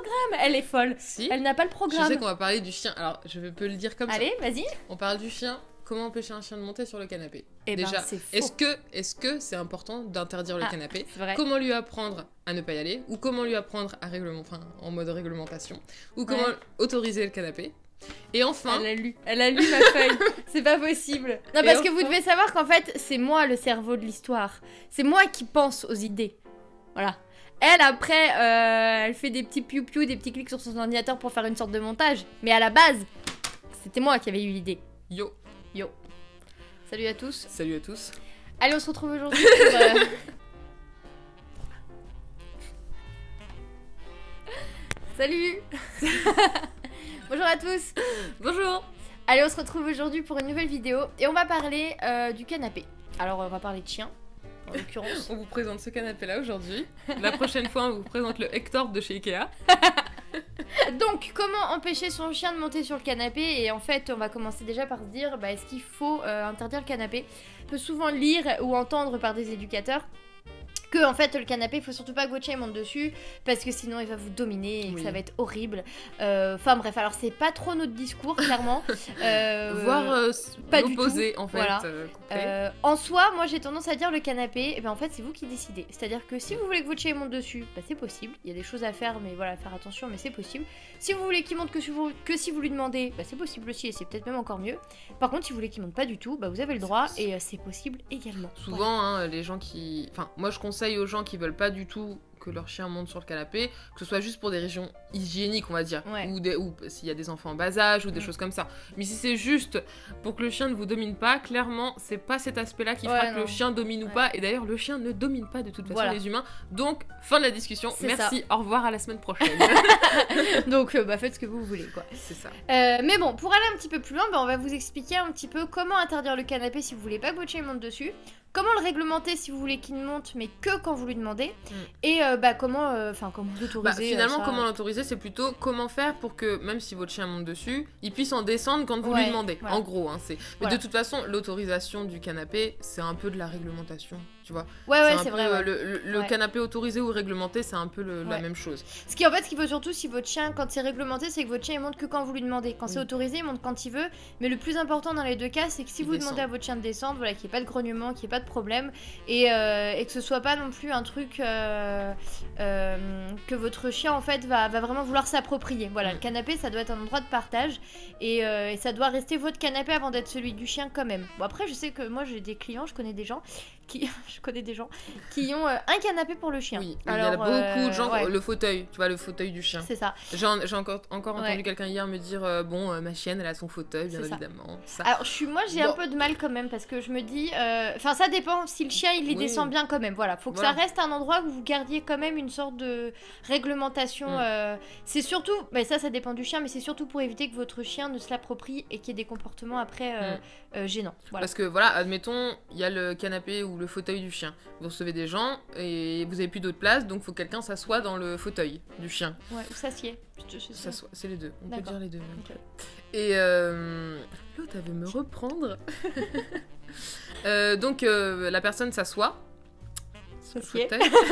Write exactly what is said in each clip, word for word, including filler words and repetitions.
programme. Elle est folle. Si. Elle n'a pas le programme. Je sais qu'on va parler du chien. Alors, je peux le dire comme Allez, ça. Allez, vas-y. On parle du chien. Comment empêcher un chien de monter sur le canapé? Eh Déjà, ben, c'est faux. est-ce que est-ce que c'est important d'interdire le Ah, canapé? c'est vrai. Comment lui apprendre à ne pas y aller? Ou comment lui apprendre à règlement, enfin, en mode réglementation? Ou comment Ouais. autoriser le canapé? Et enfin... Elle a lu, elle a lu ma feuille, c'est pas possible. Non, Et parce enfin... que vous devez savoir qu'en fait, c'est moi le cerveau de l'histoire. C'est moi qui pense aux idées. Voilà. Elle, après, euh, elle fait des petits piou-piou, des petits clics sur son ordinateur pour faire une sorte de montage. Mais à la base, c'était moi qui avais eu l'idée. Yo. Yo. Salut à tous. Salut à tous. Allez, on se retrouve aujourd'hui pour... Euh... Salut. Bonjour à tous. Bonjour. Allez, on se retrouve aujourd'hui pour une nouvelle vidéo et on va parler euh, du canapé. Alors, on va parler de chien, en l'occurrence. On vous présente ce canapé-là aujourd'hui. La prochaine fois, on vous présente le Hector de chez Ikea. Donc, comment empêcher son chien de monter sur le canapé? Et en fait, on va commencer déjà par se dire, bah, est-ce qu'il faut euh, interdire le canapé? On peut souvent lire ou entendre par des éducateurs que en fait le canapé, il faut surtout pas que votre chien monte dessus parce que sinon il va vous dominer et oui. que ça va être horrible. Enfin euh, bref, alors c'est pas trop notre discours clairement. euh, Voire euh, pas du l'opposé tout. en fait. Voilà. Euh, euh, en soi, moi j'ai tendance à dire le canapé, et ben en fait c'est vous qui décidez. C'est-à-dire que si vous voulez que votre chien monte dessus, bah, c'est possible. Il y a des choses à faire, mais voilà, faire attention, mais c'est possible. Si vous voulez qu'il monte que si vous, que si vous lui demandez, bah, c'est possible aussi et c'est peut-être même encore mieux. Par contre, si vous voulez qu'il monte pas du tout, bah, vous avez le droit et euh, c'est possible également. Souvent, voilà. hein, les gens qui... Enfin, moi je conseille aux gens qui veulent pas du tout que leur chien monte sur le canapé, que ce soit juste pour des raisons hygiéniques, on va dire, ouais. ou, des, ou s'il y a des enfants en bas âge, ou des mmh. choses comme ça. Mais si c'est juste pour que le chien ne vous domine pas, clairement, c'est pas cet aspect-là qui ouais, fera non. que le chien domine ouais. ou pas. Et d'ailleurs, le chien ne domine pas de toute façon voilà. les humains. Donc, fin de la discussion. Merci, ça. Au revoir, à la semaine prochaine. Donc, euh, bah, faites ce que vous voulez, quoi. C'est ça. Euh, mais bon, pour aller un petit peu plus loin, bah, on va vous expliquer un petit peu comment interdire le canapé si vous voulez pas que votre chien monte dessus. Comment le réglementer si vous voulez qu'il monte, mais que quand vous lui demandez. Mm. Et euh, bah, comment, enfin, euh, comment l'autoriser. Bah, finalement, euh, ça... comment l'autoriser, c'est plutôt comment faire pour que, même si votre chien monte dessus, il puisse en descendre quand vous ouais, lui demandez. Voilà. En gros, hein, c'est. Mais voilà. de toute façon, l'autorisation du canapé, c'est un peu de la réglementation, tu vois. Ouais, ouais, c'est vrai. Euh, ouais. Le, le, le ouais. canapé autorisé ou réglementé, c'est un peu le, ouais. la même chose. Ce qui, en fait, ce qu'il faut surtout, si votre chien, quand c'est réglementé, c'est que votre chien il monte que quand vous lui demandez. Quand oui. c'est autorisé, il monte quand il veut. Mais le plus important dans les deux cas, c'est que si il vous descend. demandez à votre chien de descendre, voilà, qu'il n'y ait pas de grognement, qu'il n'y ait pas de problème. Et, euh, et que ce soit pas non plus un truc euh, euh, que votre chien en fait va, va vraiment vouloir s'approprier. Voilà, mmh. le canapé ça doit être un endroit de partage et, euh, et ça doit rester votre canapé avant d'être celui du chien quand même. Bon après je sais que moi j'ai des clients, je connais des gens qui, je connais des gens qui ont euh, un canapé pour le chien. Oui, alors, il y a beaucoup euh, de gens, ouais. le fauteuil, tu vois le fauteuil du chien. C'est ça. J'ai encore, encore entendu ouais. quelqu'un hier me dire euh, bon euh, ma chienne elle a son fauteuil bien ça. évidemment. Ça. Alors je suis, moi j'ai bon. un peu de mal quand même parce que je me dis, enfin euh, ça dépend si le chien il les oui. descend bien quand même. Voilà, faut que voilà. ça reste un endroit où vous gardiez quand même une sorte de réglementation. Mm. Euh, c'est surtout, bah, ça ça dépend du chien, mais c'est surtout pour éviter que votre chien ne se l'approprie et qu'il y ait des comportements après euh, mm. euh, gênants. Voilà. Parce que voilà, admettons il y a le canapé ou le fauteuil du chien. Vous recevez des gens et vous avez plus d'autre place, donc faut que quelqu'un s'assoie dans le fauteuil du chien. Ouais, ou s'assied. C'est les deux, on peut dire les deux. Okay. Et euh... l'autre elle veut me reprendre. euh, donc euh, la personne s'assoit. S'assied.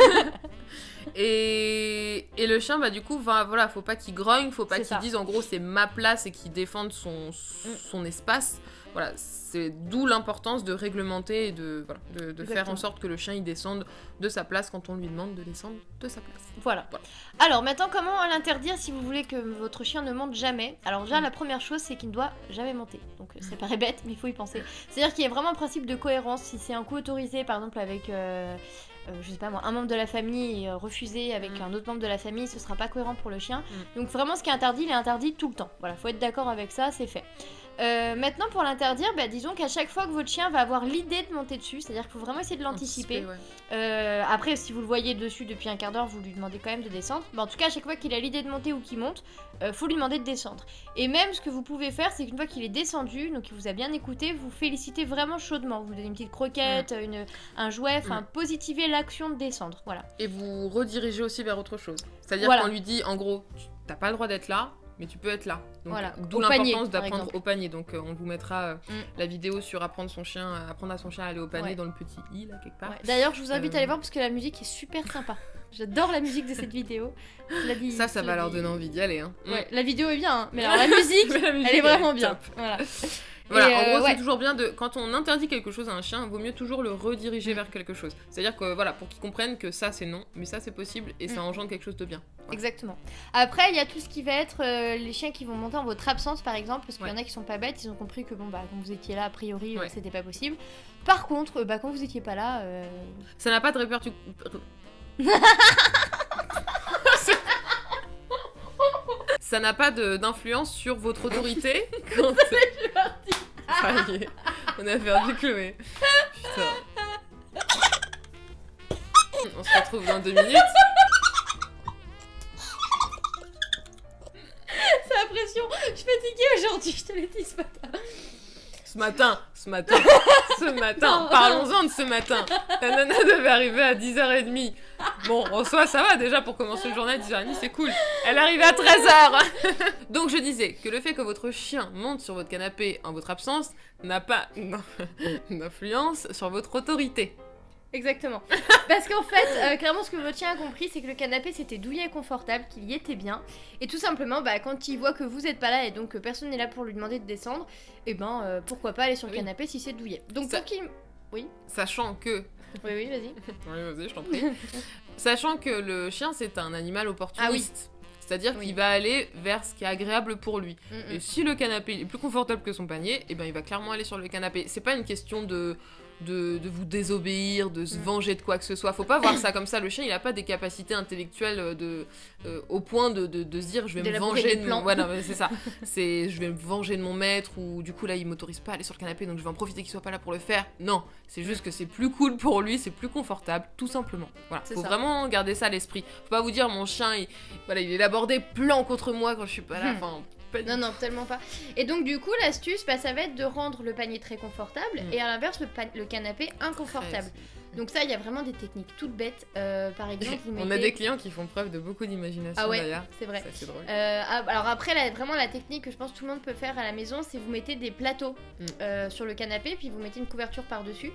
et... et le chien, bah du coup, va, voilà, faut pas qu'il grogne, faut pas qu'il dise en gros c'est ma place et qu'il défende son, son mm. espace. Voilà, c'est d'où l'importance de réglementer et de, voilà, de, de faire en sorte que le chien il descende de sa place quand on lui demande de descendre de sa place. Voilà. voilà. Alors maintenant, comment l'interdire si vous voulez que votre chien ne monte jamais? Alors déjà, mmh. la première chose, c'est qu'il ne doit jamais monter. Donc ça paraît bête, mais il faut y penser. C'est-à-dire qu'il y a vraiment un principe de cohérence. Si c'est un coup autorisé, par exemple avec... Euh... Euh, je sais pas moi, un membre de la famille euh, refusé avec mmh. un autre membre de la famille, ce sera pas cohérent pour le chien. Mmh. Donc vraiment ce qui est interdit, il est interdit tout le temps. Voilà, faut être d'accord avec ça, c'est fait. Euh, maintenant pour l'interdire, bah, disons qu'à chaque fois que votre chien va avoir l'idée de monter dessus, c'est-à-dire qu'il faut vraiment essayer de l'anticiper. Ouais. Euh, après si vous le voyez dessus depuis un quart d'heure, vous lui demandez quand même de descendre. Bah, en tout cas à chaque fois qu'il a l'idée de monter ou qu'il monte, euh, faut lui demander de descendre. Et même ce que vous pouvez faire, c'est qu'une fois qu'il est descendu, donc il vous a bien écouté, vous félicitez vraiment chaudement. Vous lui donnez une petite croquette, mmh. une, un jouet, enfin mmh. positivez l'action de descendre, voilà. Et vous redirigez aussi vers autre chose. C'est-à-dire voilà. qu'on lui dit, en gros, t'as pas le droit d'être là, mais tu peux être là. Donc, voilà. D'où l'importance d'apprendre au panier. Donc, euh, on vous mettra euh, mm. la vidéo sur apprendre son chien, euh, apprendre à son chien à aller au panier ouais. dans le petit i là quelque part. Ouais. D'ailleurs, je vous invite euh... à aller voir parce que la musique est super sympa. J'adore la musique de cette vidéo. Je l'ai dit, ça, ça je va l'ai leur dit. donner envie d'y aller. Hein. Ouais, la vidéo est bien, hein, mais alors la musique, la musique elle est vraiment est bien. top. Voilà. Voilà, Et en euh, gros, ouais. c'est toujours bien de. Quand on interdit quelque chose à un chien, il vaut mieux toujours le rediriger vers quelque chose. C'est-à-dire que voilà, pour qu'il comprenne que ça c'est non, mais ça c'est possible et ça Mm. engendre quelque chose de bien. Voilà. Exactement. Après, il y a tout ce qui va être euh, les chiens qui vont monter en votre absence, par exemple, parce qu'il y en Ouais. a qui sont pas bêtes, ils ont compris que bon bah quand vous étiez là, a priori, euh, Ouais. c'était pas possible. Par contre, euh, bah quand vous étiez pas là, euh... Ça n'a pas de répercussion. Ça n'a pas de- d'influence sur votre autorité quand. Ça y est, on a perdu Chloé. Putain. On se retrouve dans deux minutes. C'est la pression. Je suis fatiguée aujourd'hui, je te l'ai dit ce matin. Ce matin, ce matin, ce matin, Non. parlons-en de ce matin. La nana devait arriver à dix heures trente. Bon, en soi, ça va déjà pour commencer le journal, dix heures trente, c'est cool. Elle arrive à treize heures. Donc je disais que le fait que votre chien monte sur votre canapé en votre absence n'a pas d'influence sur votre autorité. Exactement. Parce qu'en fait, euh, clairement, ce que votre chien a compris, c'est que le canapé c'était douillet et confortable, qu'il y était bien. Et tout simplement, bah, quand il voit que vous êtes pas là et donc que personne n'est là pour lui demander de descendre, et ben euh, pourquoi pas aller sur le Oui. canapé si c'est douillet. Donc Ça- pour qu'il. Oui, Sachant que... oui, oui, vas-y. Oui, vas-y, je t'en prie. Sachant que le chien, c'est un animal opportuniste. C'est-à-dire Oui. qu'il va aller vers ce qui est agréable pour lui. Mm, mm. Et si le canapé est plus confortable que son panier, eh ben il va clairement aller sur le canapé. C'est pas une question de, de, de vous désobéir, de se Mm. venger de quoi que ce soit. Faut pas voir ça comme ça. Le chien, il a pas des capacités intellectuelles de, euh, au point de, de, de se dire je vais me D'élaborer venger des de plans. mon... Voilà, c'est ça. C'est je vais me venger de mon maître ou du coup là il m'autorise pas à aller sur le canapé donc je vais en profiter qu'il soit pas là pour le faire. Non, c'est juste que c'est plus cool pour lui, c'est plus confortable, tout simplement. Voilà, C'est faut ça. vraiment garder ça à l'esprit. Faut pas vous dire mon chien, il, voilà, il est labordé plan contre moi quand je suis pas là. Hmm. Enfin, pas du Non, non, tellement pas. Et donc, du coup, l'astuce, bah, ça va être de rendre le panier très confortable Mm. et à l'inverse, le, pa- le canapé inconfortable. Donc, ça, il y a vraiment des techniques toutes bêtes. Euh, par exemple, vous mettez. On a des clients qui font preuve de beaucoup d'imagination Ah ouais, d'ailleurs. c'est vrai. Ça, c'est drôle. Euh, ah, alors après, la- vraiment la technique que je pense que tout le monde peut faire à la maison, c'est vous mettez des plateaux Mm. euh, sur le canapé, puis vous mettez une couverture par-dessus.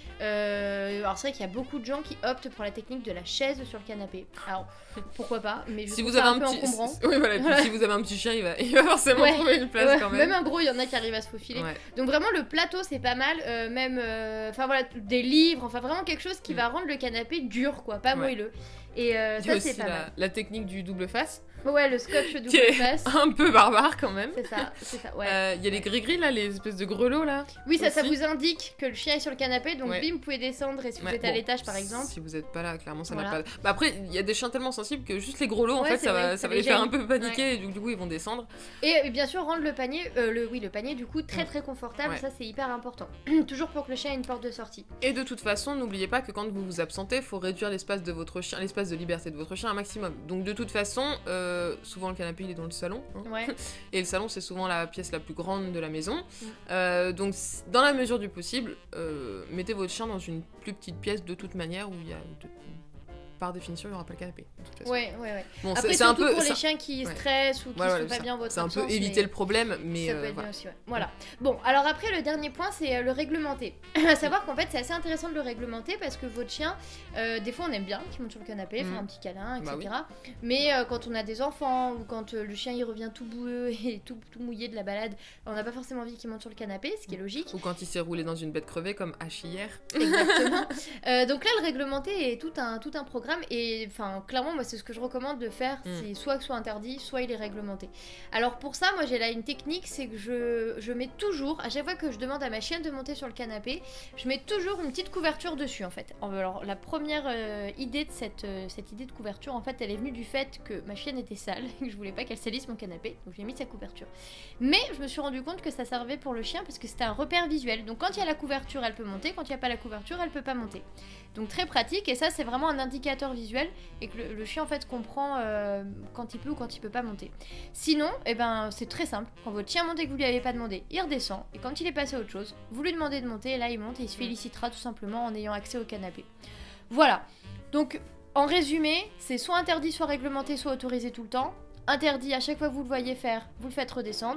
Euh, alors c'est vrai qu'il y a beaucoup de gens qui optent pour la technique de la chaise sur le canapé. Alors pourquoi pas, mais je Si trouve vous ça avez un un peu petit, encombrant. oui voilà, et puis si vous avez un petit chien, il va, il va forcément Ouais. trouver une place Ouais, quand même même. un gros, il y en a qui arrivent à se faufiler. Ouais. Donc vraiment le plateau c'est pas mal, euh, même, euh, enfin voilà, des livres, enfin vraiment quelque chose qui Mm. va rendre le canapé dur quoi, pas Ouais. moelleux. Et euh, Il y a ça c'est aussi pas la, mal. la technique du double face, Ouais, le scotch double qui est face. un peu barbare quand même. C'est ça, c'est ça, ouais. Euh, Il y a les gris-gris là, les espèces de grelots là. Oui, ça, ça aussi. vous indique que le chien est sur le canapé, donc Ouais. bim, vous pouvez descendre et si vous Ouais, êtes à bon, l'étage par exemple. Si vous êtes pas là, clairement ça n'a Voilà. pas. Bah après, il y a des chiens tellement sensibles que juste les grelots en Ouais, fait, c'est ça vrai, va, ça ça va les les faire gêne. un peu paniquer et du, du coup ils vont descendre. Et euh, bien sûr, rendre le panier, euh, le, oui, le panier du coup très Mm. très confortable, Ouais. ça c'est hyper important. Toujours pour que le chien ait une porte de sortie. Et de toute façon, n'oubliez pas que quand vous vous absentez, il faut réduire l'espace de votre chien, l'espace de liberté de votre chien un maximum. Donc de toute façon, euh, souvent le canapé il est dans le salon. hein. Ouais. Et le salon, c'est souvent la pièce la plus grande de la maison. Mm. Euh, donc, c- dans la mesure du possible, euh, mettez votre chien dans une plus petite pièce de toute manière où il y a. de- par définition, il n'y aura pas le canapé. De toute façon. Ouais, ouais, ouais. Bon, Après, c'est c'est un surtout peu. pour ça- les chiens qui ouais. stressent ou qui Ouais, se ouais, font pas ça- bien votre C'est un peu absence, éviter mais le problème, mais. ça euh, peut être voilà. bien aussi, ouais. Voilà. Bon, alors après, le dernier point, c'est euh, le réglementer. À savoir qu'en fait, c'est assez intéressant de le réglementer parce que votre chien, euh, des fois, on aime bien qu'il monte sur le canapé, Mhm. faire un petit câlin, et Bah cetera. Mais euh, quand on a des enfants ou quand euh, le chien il revient tout boueux et tout, tout mouillé de la balade, on n'a pas forcément envie qu'il monte sur le canapé, ce qui est logique. Ou quand il s'est roulé dans une bête crevée, comme H hier. Exactement. Euh, donc là, le réglementer est tout un, tout un programme. Et enfin, clairement, moi, c'est ce que je recommande de faire. Mm. C'est soit que ce soit interdit, soit il est réglementé. Alors pour ça, moi, j'ai là une technique, c'est que je, je mets toujours, à chaque fois que je demande à ma chienne de monter sur le canapé, je mets toujours une petite couverture dessus, en fait. Alors la première euh, idée de cette, euh, cette idée de couverture, en fait, elle est venue du fait que ma chienne était sale et que je voulais pas qu'elle salisse mon canapé, donc j'ai mis sa couverture. Mais je me suis rendu compte que ça servait pour le chien parce que c'était un repère visuel. Donc quand il y a la couverture, elle peut monter. Quand il n'y a pas la couverture, elle peut pas monter. Donc très pratique. Et ça, c'est vraiment un indicateur visuel et que le, le chien en fait comprend euh, quand il peut ou quand il peut pas monter. Sinon, eh ben c'est très simple. Quand votre chien monte et que vous lui avez pas demandé, il redescend. Et quand il est passé à autre chose, vous lui demandez de monter. Et là, il monte et il se félicitera tout simplement en ayant accès au canapé. Voilà. Donc en résumé, c'est soit interdit, soit réglementé, soit autorisé tout le temps. Interdit, à chaque fois que vous le voyez faire, vous le faites redescendre.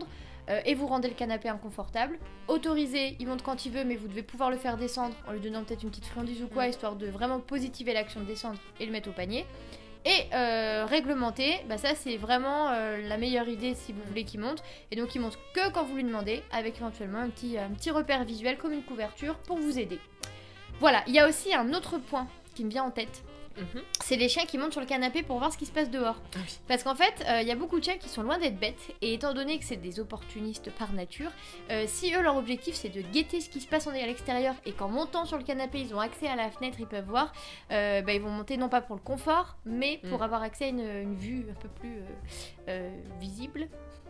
euh, et vous rendez le canapé inconfortable. Autorisé, il monte quand il veut, mais vous devez pouvoir le faire descendre en lui donnant peut-être une petite friandise ou quoi, mmh. histoire de vraiment positiver l'action de descendre et le mettre au panier. Et euh, réglementé, bah ça c'est vraiment euh, la meilleure idée si vous voulez qu'il monte. Et donc il monte que quand vous lui demandez, avec éventuellement un petit, un petit repère visuel comme une couverture pour vous aider. Voilà, il y a aussi un autre point qui me vient en tête. Mmh. C'est les chiens qui montent sur le canapé pour voir ce qui se passe dehors. Ah oui. Parce qu'en fait, il euh, y a beaucoup de chiens qui sont loin d'être bêtes. Et étant donné que c'est des opportunistes par nature, euh, si eux, leur objectif, c'est de guetter ce qui se passe à l'extérieur et qu'en montant sur le canapé, ils ont accès à la fenêtre, ils peuvent voir, euh, bah, ils vont monter non pas pour le confort, mais pour mmh. avoir accès à une, une vue un peu plus euh, euh, visible.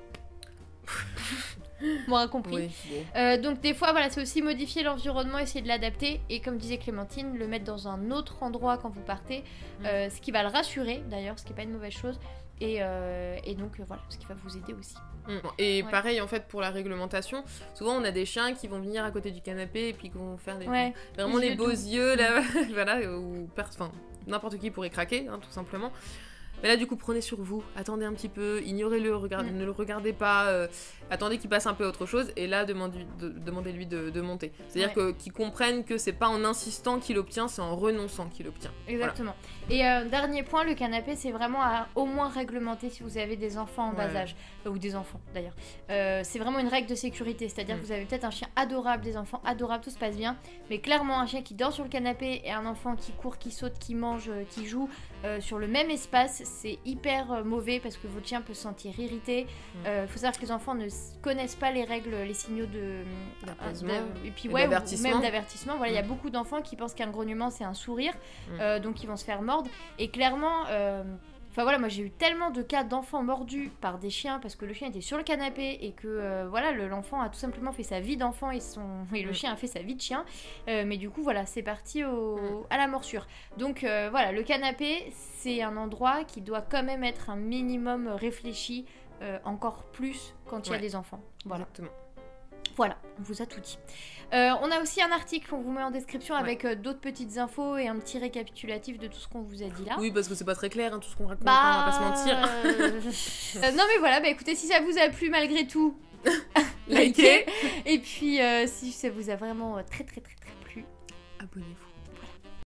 Moi compris. Oui, bon. euh, donc des fois voilà, c'est aussi modifier l'environnement, essayer de l'adapter et comme disait Clémentine, le mettre dans un autre endroit quand vous partez, mmh. euh, ce qui va le rassurer d'ailleurs, ce qui n'est pas une mauvaise chose. Et, euh, et donc euh, voilà, ce qui va vous aider aussi. Mmh. Et ouais. pareil en fait pour la réglementation, souvent on a des chiens qui vont venir à côté du canapé et puis qui vont faire des, ouais. vraiment les, les beaux doux. yeux là, voilà, ou enfin n'importe qui pourrait craquer hein, tout simplement. Mais là, du coup, prenez sur vous, attendez un petit peu, ignorez-le, regardez, mmh. ne le regardez pas, euh, attendez qu'il passe un peu à autre chose, et là, demandez, de, demandez-lui de, de monter. C'est-à-dire ouais. que, qu'il comprenne que c'est pas en insistant qu'il obtient, c'est en renonçant qu'il obtient. Exactement. Voilà. Et euh, dernier point, le canapé, c'est vraiment à au moins réglementer si vous avez des enfants en ouais. bas âge, euh, ou des enfants d'ailleurs. Euh, c'est vraiment une règle de sécurité, c'est-à-dire mmh. que vous avez peut-être un chien adorable, des enfants adorables, tout se passe bien, mais clairement, un chien qui dort sur le canapé et un enfant qui court, qui saute, qui mange, euh, qui joue euh, sur le même espace, c'est hyper euh, mauvais parce que votre chien peut se sentir irrité. Il mmh. euh, faut savoir que les enfants ne connaissent pas les règles, les signaux de d'apaisement et puis et ouais, d'avertissement. Ou même d'avertissement. Voilà, il mmh. y a beaucoup d'enfants qui pensent qu'un grognement c'est un sourire, mmh. euh, donc ils vont se faire mordre. Et clairement, euh, enfin voilà, moi j'ai eu tellement de cas d'enfants mordus par des chiens parce que le chien était sur le canapé et que euh, voilà, le, l'enfant a tout simplement fait sa vie d'enfant et son et le mmh. chien a fait sa vie de chien. Euh, mais du coup voilà, c'est parti au, mmh. à la morsure. Donc euh, voilà, le canapé c'est un endroit qui doit quand même être un minimum réfléchi, euh, encore plus quand il ouais. y a des enfants. Voilà. Exactement. Voilà, on vous a tout dit. Euh, on a aussi un article qu'on vous met en description ouais. avec euh, d'autres petites infos et un petit récapitulatif de tout ce qu'on vous a dit là. Oui, parce que c'est pas très clair hein, tout ce qu'on raconte, bah... on va pas se mentir. euh, non mais voilà, bah écoutez, si ça vous a plu malgré tout, likez. Et puis euh, si ça vous a vraiment très très très très plu, abonnez-vous.